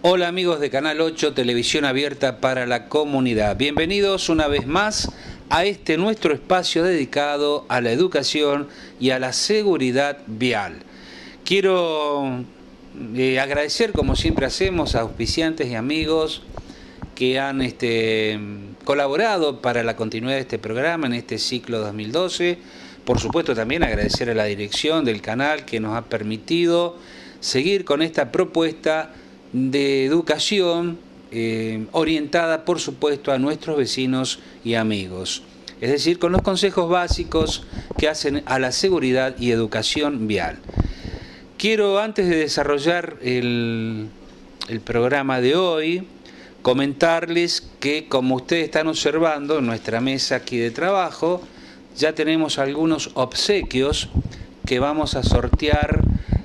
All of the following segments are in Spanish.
Hola amigos de Canal 8, Televisión Abierta para la Comunidad. Bienvenidos una vez más a este nuestro espacio dedicado a la educación y a la seguridad vial. Quiero agradecer, como siempre hacemos, a auspiciantes y amigos que han colaborado para la continuidad de este programa en este ciclo 2012. Por supuesto también agradecer a la dirección del canal que nos ha permitido seguir con esta propuesta de educación orientada, por supuesto, a nuestros vecinos y amigos. Es decir, con los consejos básicos que hacen a la seguridad y educación vial. Quiero, antes de desarrollar el programa de hoy, comentarles que, como ustedes están observando en nuestra mesa aquí de trabajo, ya tenemos algunos obsequios que vamos a sortear.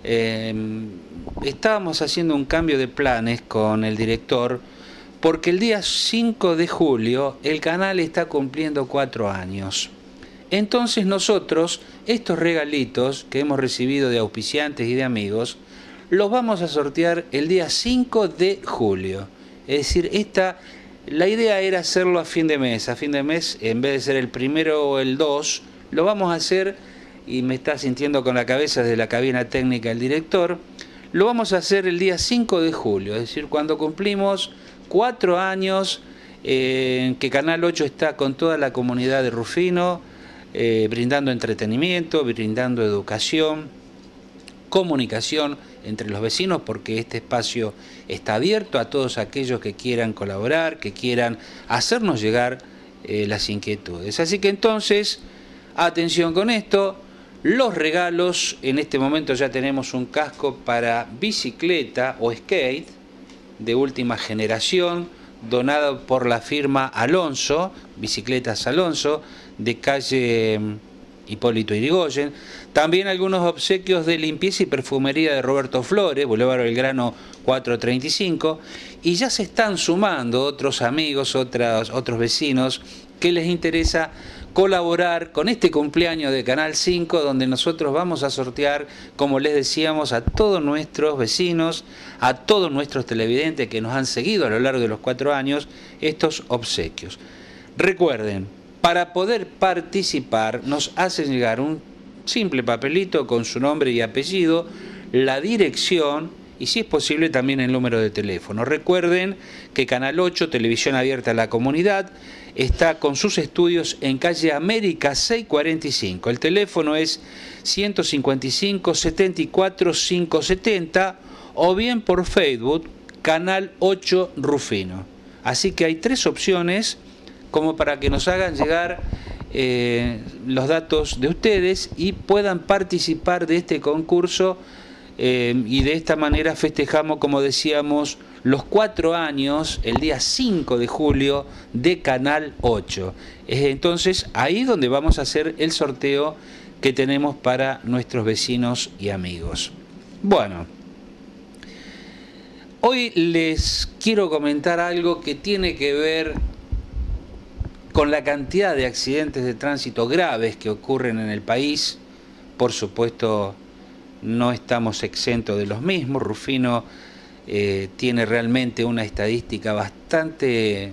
Estábamos haciendo un cambio de planes con el director porque el día 5 de julio el canal está cumpliendo 4 años. Entonces nosotros, estos regalitos que hemos recibido de auspiciantes y de amigos, los vamos a sortear el día 5 de julio. Es decir, la idea era hacerlo a fin de mes. A fin de mes, en vez de ser el 1 o el 2, lo vamos a hacer, y me está sintiendo con la cabeza desde la cabina técnica el director, lo vamos a hacer el día 5 de julio, es decir, cuando cumplimos 4 años que Canal 8 está con toda la comunidad de Rufino, brindando entretenimiento, brindando educación, comunicación entre los vecinos, porque este espacio está abierto a todos aquellos que quieran colaborar, que quieran hacernos llegar las inquietudes. Así que entonces, atención con esto. Los regalos, en este momento ya tenemos un casco para bicicleta o skate de última generación, donado por la firma Alonso, Bicicletas Alonso, de calle Hipólito Yrigoyen. También algunos obsequios de limpieza y perfumería de Roberto Flores, Boulevard Belgrano 435. Y ya se están sumando otros amigos, otros vecinos que les interesa colaborar con este cumpleaños de Canal 5, donde nosotros vamos a sortear, como les decíamos, a todos nuestros vecinos, a todos nuestros televidentes que nos han seguido a lo largo de los 4 años, estos obsequios. Recuerden, para poder participar nos hacen llegar un simple papelito con su nombre y apellido, la dirección y, si es posible, también el número de teléfono. Recuerden que Canal 8, Televisión Abierta a la Comunidad, está con sus estudios en calle América 645. El teléfono es 155 74 570 o bien por Facebook, Canal 8 Rufino. Así que hay 3 opciones como para que nos hagan llegar los datos de ustedes y puedan participar de este concurso. Y de esta manera festejamos, como decíamos, los 4 años, el día 5 de julio de Canal 8. Es entonces ahí donde vamos a hacer el sorteo que tenemos para nuestros vecinos y amigos. Bueno, hoy les quiero comentar algo que tiene que ver con la cantidad de accidentes de tránsito graves que ocurren en el país. Por supuesto, no estamos exentos de los mismos. Rufino tiene realmente una estadística bastante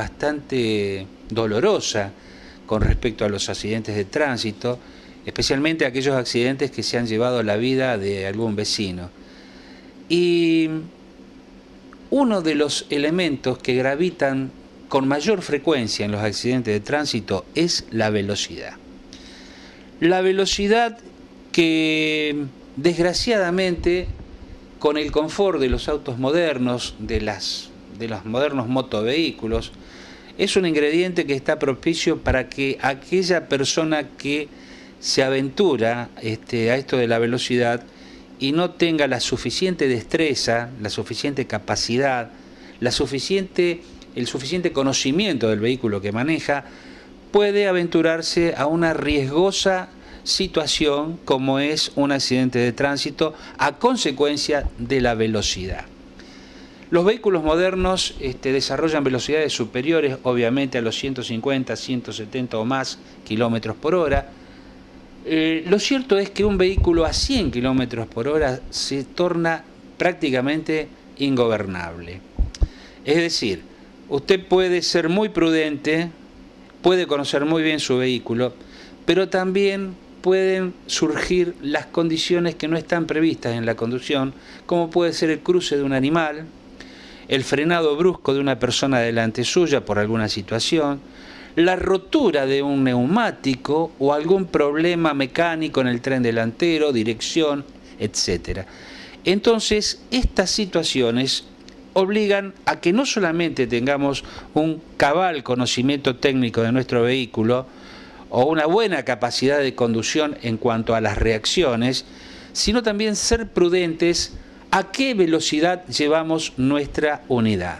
dolorosa con respecto a los accidentes de tránsito, especialmente aquellos accidentes que se han llevado la vida de algún vecino. Y uno de los elementos que gravitan con mayor frecuencia en los accidentes de tránsito es la velocidad. La velocidad que, desgraciadamente, con el confort de los autos modernos, de los modernos motovehículos, es un ingrediente que está propicio para que aquella persona que se aventura a esto de la velocidad y no tenga la suficiente destreza, la suficiente capacidad, el suficiente conocimiento del vehículo que maneja, puede aventurarse a una riesgosa situación como es un accidente de tránsito a consecuencia de la velocidad. Los vehículos modernos desarrollan velocidades superiores, obviamente, a los 150, 170 o más kilómetros por hora. Lo cierto es que un vehículo a 100 kilómetros por hora se torna prácticamente ingobernable. Es decir, usted puede ser muy prudente, puede conocer muy bien su vehículo, pero también pueden surgir las condiciones que no están previstas en la conducción, como puede ser el cruce de un animal, el frenado brusco de una persona delante suya por alguna situación, la rotura de un neumático o algún problema mecánico en el tren delantero, dirección, etc. Entonces, estas situaciones obligan a que no solamente tengamos un cabal conocimiento técnico de nuestro vehículo o una buena capacidad de conducción en cuanto a las reacciones, sino también ser prudentes a qué velocidad llevamos nuestra unidad.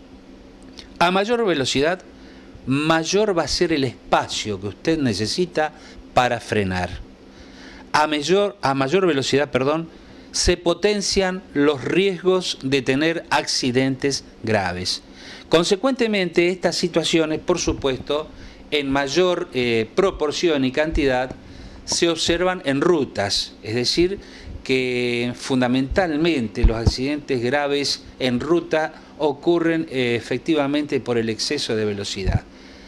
A mayor velocidad, mayor va a ser el espacio que usted necesita para frenar. A mayor velocidad, se potencian los riesgos de tener accidentes graves. Consecuentemente, estas situaciones, por supuesto, en mayor proporción y cantidad, se observan en rutas, es decir, que fundamentalmente los accidentes graves en ruta ocurren efectivamente por el exceso de velocidad.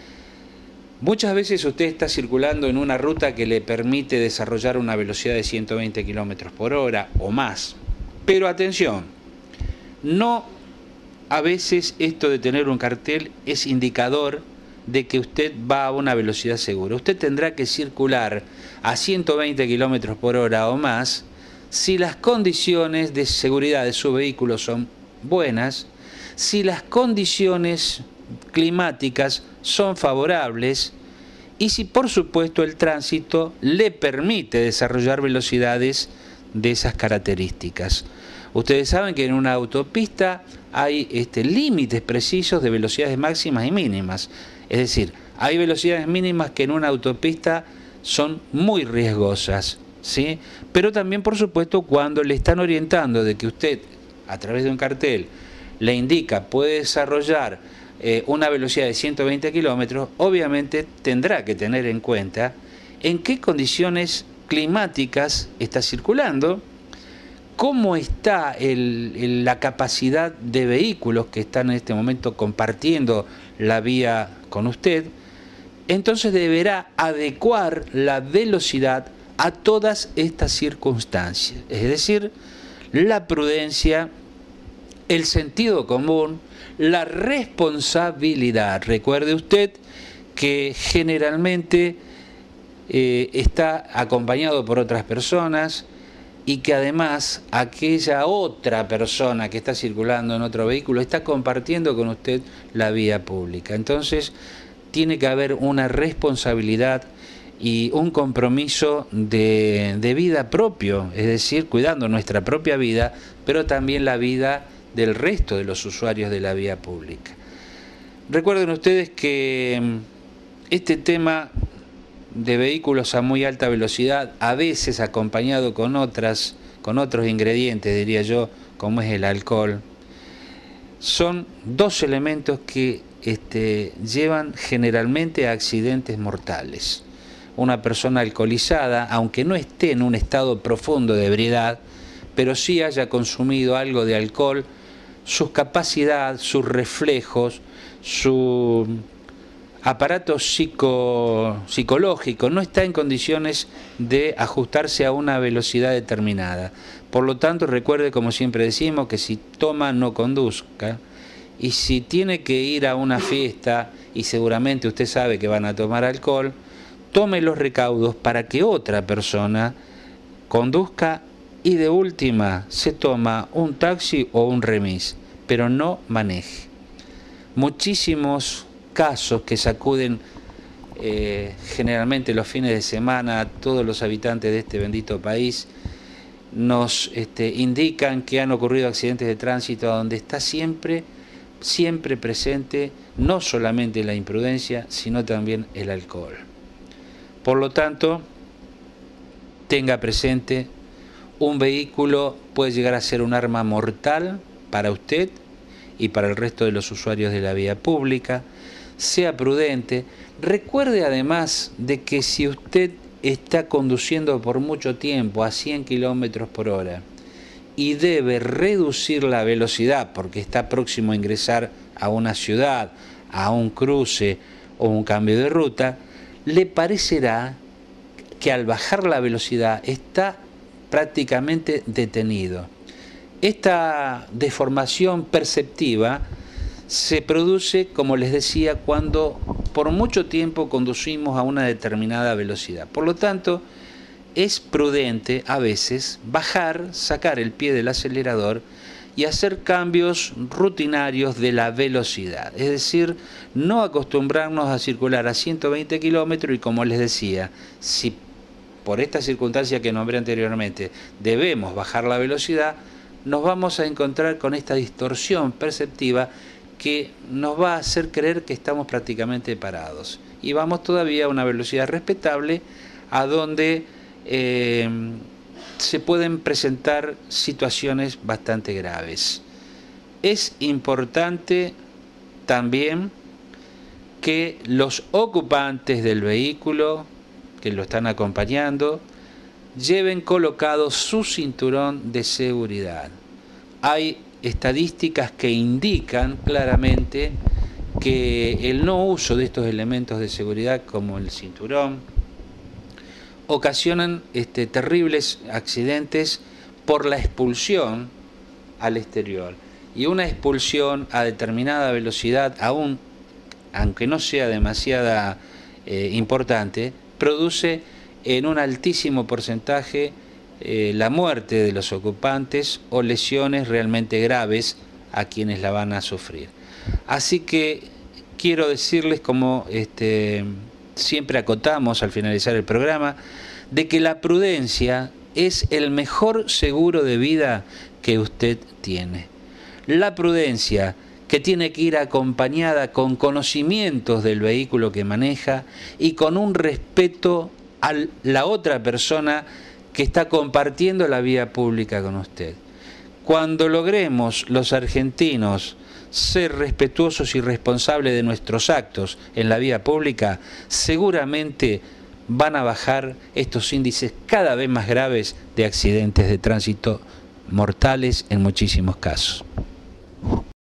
Muchas veces usted está circulando en una ruta que le permite desarrollar una velocidad de 120 km por hora o más. Pero atención, no a veces esto de tener un cartel es indicador de que usted va a una velocidad segura. Usted tendrá que circular a 120 km por hora o más si las condiciones de seguridad de su vehículo son buenas, si las condiciones climáticas son favorables y si por supuesto el tránsito le permite desarrollar velocidades de esas características. Ustedes saben que en una autopista hay límites precisos de velocidades máximas y mínimas. Es decir, hay velocidades mínimas que en una autopista son muy riesgosas, ¿sí? Pero también, por supuesto, cuando le están orientando de que usted, a través de un cartel, le indica puede desarrollar una velocidad de 120 kilómetros, obviamente tendrá que tener en cuenta en qué condiciones climáticas está circulando, cómo está la capacidad de vehículos que están en este momento compartiendo la vía con usted. Entonces deberá adecuar la velocidad a todas estas circunstancias, es decir, la prudencia, el sentido común, la responsabilidad. Recuerde usted que generalmente está acompañado por otras personas y que además aquella otra persona que está circulando en otro vehículo está compartiendo con usted la vía pública. Entonces tiene que haber una responsabilidad y un compromiso de vida propio, es decir, cuidando nuestra propia vida, pero también la vida del resto de los usuarios de la vía pública. Recuerden ustedes que este tema de vehículos a muy alta velocidad, a veces acompañado con otros ingredientes, diría yo, como es el alcohol, son dos elementos que llevan generalmente a accidentes mortales. Una persona alcoholizada, aunque no esté en un estado profundo de ebriedad, pero sí haya consumido algo de alcohol, sus capacidades, sus reflejos, su aparato psicológico no está en condiciones de ajustarse a una velocidad determinada. Por lo tanto, recuerde, como siempre decimos, que si toma no conduzca, y si tiene que ir a una fiesta y seguramente usted sabe que van a tomar alcohol, tome los recaudos para que otra persona conduzca y de última se toma un taxi o un remis, pero no maneje. Muchísimos casos que sacuden generalmente los fines de semana a todos los habitantes de este bendito país nos indican que han ocurrido accidentes de tránsito donde está siempre presente no solamente la imprudencia, sino también el alcohol. Por lo tanto, tenga presente, un vehículo puede llegar a ser un arma mortal para usted y para el resto de los usuarios de la vía pública. Sea prudente. Recuerde además de que si usted está conduciendo por mucho tiempo a 100 km por hora y debe reducir la velocidad porque está próximo a ingresar a una ciudad, a un cruce o un cambio de ruta, le parecerá que al bajar la velocidad está prácticamente detenido. Esta deformación perceptiva se produce, como les decía, cuando por mucho tiempo conducimos a una determinada velocidad. Por lo tanto, es prudente a veces bajar, sacar el pie del acelerador y hacer cambios rutinarios de la velocidad. Es decir, no acostumbrarnos a circular a 120 kilómetros y, como les decía, si por esta circunstancia que nombré anteriormente debemos bajar la velocidad, nos vamos a encontrar con esta distorsión perceptiva que nos va a hacer creer que estamos prácticamente parados. Y vamos todavía a una velocidad respetable a donde se pueden presentar situaciones bastante graves. Es importante también que los ocupantes del vehículo que lo están acompañando lleven colocado su cinturón de seguridad. Hay estadísticas que indican claramente que el no uso de estos elementos de seguridad como el cinturón ocasionan terribles accidentes por la expulsión al exterior. Y una expulsión a determinada velocidad, aunque no sea demasiada importante, produce en un altísimo porcentaje la muerte de los ocupantes o lesiones realmente graves a quienes la van a sufrir. Así que quiero decirles, como siempre acotamos al finalizar el programa, de que la prudencia es el mejor seguro de vida que usted tiene. La prudencia que tiene que ir acompañada con conocimientos del vehículo que maneja y con un respeto a la otra persona que está compartiendo la vía pública con usted. Cuando logremos los argentinos ser respetuosos y responsables de nuestros actos en la vía pública, seguramente van a bajar estos índices cada vez más graves de accidentes de tránsito mortales en muchísimos casos.